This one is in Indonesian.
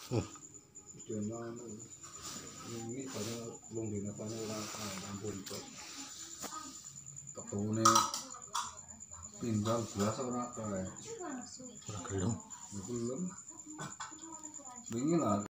Jangan ini pada belum dinapane ora ampun kok. Ketune pindang biasa ora kae. Ora gelem. Belum. Wingi lah